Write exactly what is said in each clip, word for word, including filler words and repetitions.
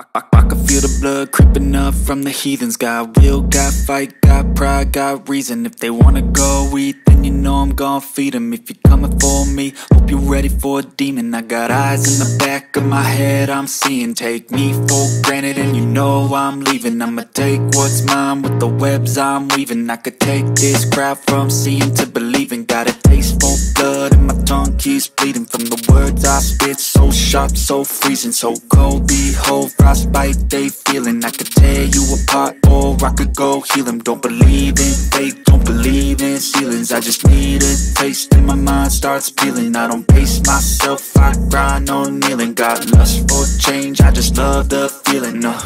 I, I can feel the blood creeping up from the heathens. Got will, got fight, got pride, got reason. If they wanna go eat, then you know I'm gon' feed them. If you're coming for me, hope you're ready for a demon. I got eyes in the back of my head, I'm seeing. Take me for granted and you know I'm leaving. I'ma take what's mine with the webs I'm weaving. I could take this crowd from seeing to believing. Got a taste for blood and my tongue keeps bleeding from the words I spit. So sharp, so freezing, so cold. Behold, frostbite they feeling. I could tear you apart or I could go heal them. Don't believe in fate, don't believe in ceilings. I just need a taste and my mind starts peeling. I don't pace myself, I grind on kneeling. Got lust for change, I just love the feeling. uh.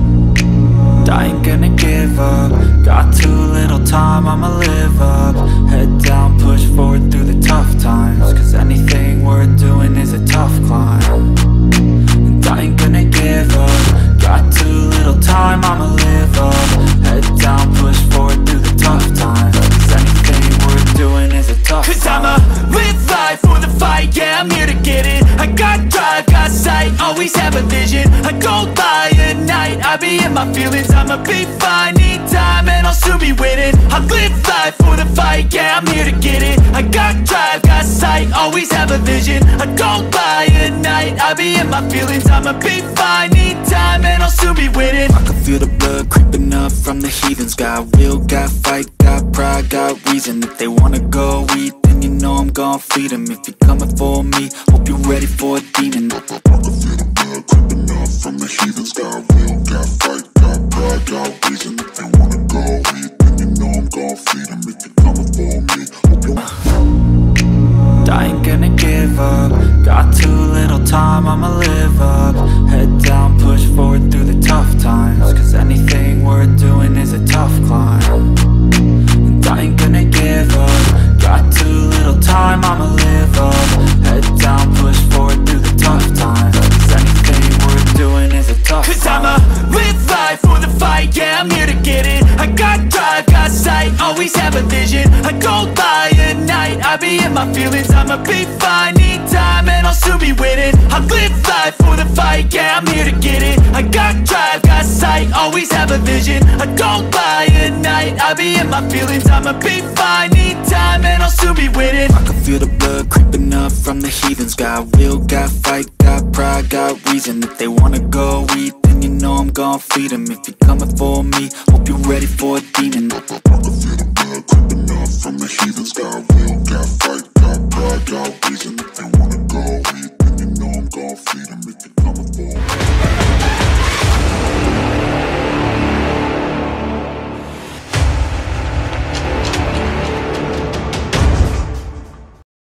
I ain't gonna give up. Got too little time, I'ma live up. Head down, push forward through the tough times. Cause anything worth doing is a tough climb. And I ain't gonna give up. Got too little time, I'ma live up. Head down, push forward through the tough times. Cause anything worth doing is a tough climb. Cause I'ma live life for the fight, yeah, I'm here to get it. I got drive, got sight, always have a vision. I go by at night, I be in my feelings. I'ma be fine, need time and I'll soon be winning. I live life for the fight, yeah, I'm here to get it. I got drive, got sight, always have a vision. I go by at night, I be in my feelings. I'ma be fine, need time and I'll soon be winning. I can feel the blood creeping up from the heathens. Got will, got fight, got pride, got reason. If they wanna go eat, then you know I'm gon' feed them. If you're coming for me, hope you're ready for a demon. I can feel the blood creeping up from the heathens. Got will, got fight, got pride, got reason. If they wanna go eat, then you know I'm gon' feed them. If you're coming for me, hope you're uh, I ain't gonna give up. Got too little time, I'ma live up. Head down, push forward through the tough times. Cause anything worth doing is a tough climb. And I ain't gonna give up. Got too little time, I'ma live up. Head down, push forward through the tough times. Cause anything worth doing is a tough Cause climb. I'ma live life for the fight, yeah, I'm here to get it. I got drive, got sight, always have a vision. I go by at night, I be in my feelings. I'ma be fine, need time and I'll soon be winning. I live life for the fight, yeah, I'm here to get it. I got drive, got sight, always have a vision. I go by at night, I be in my feelings. I'ma be fine, need time and I'll soon be winning. I can feel the blood creeping up from the heathens. Got will, got fight, got pride, got reason. If they wanna go eat, then you know I'm gon' feed them. If you're coming for me, hope you're ready for a demon. I can feel the blood creeping up from the heathens. Got will, got fight, got pride, got reason.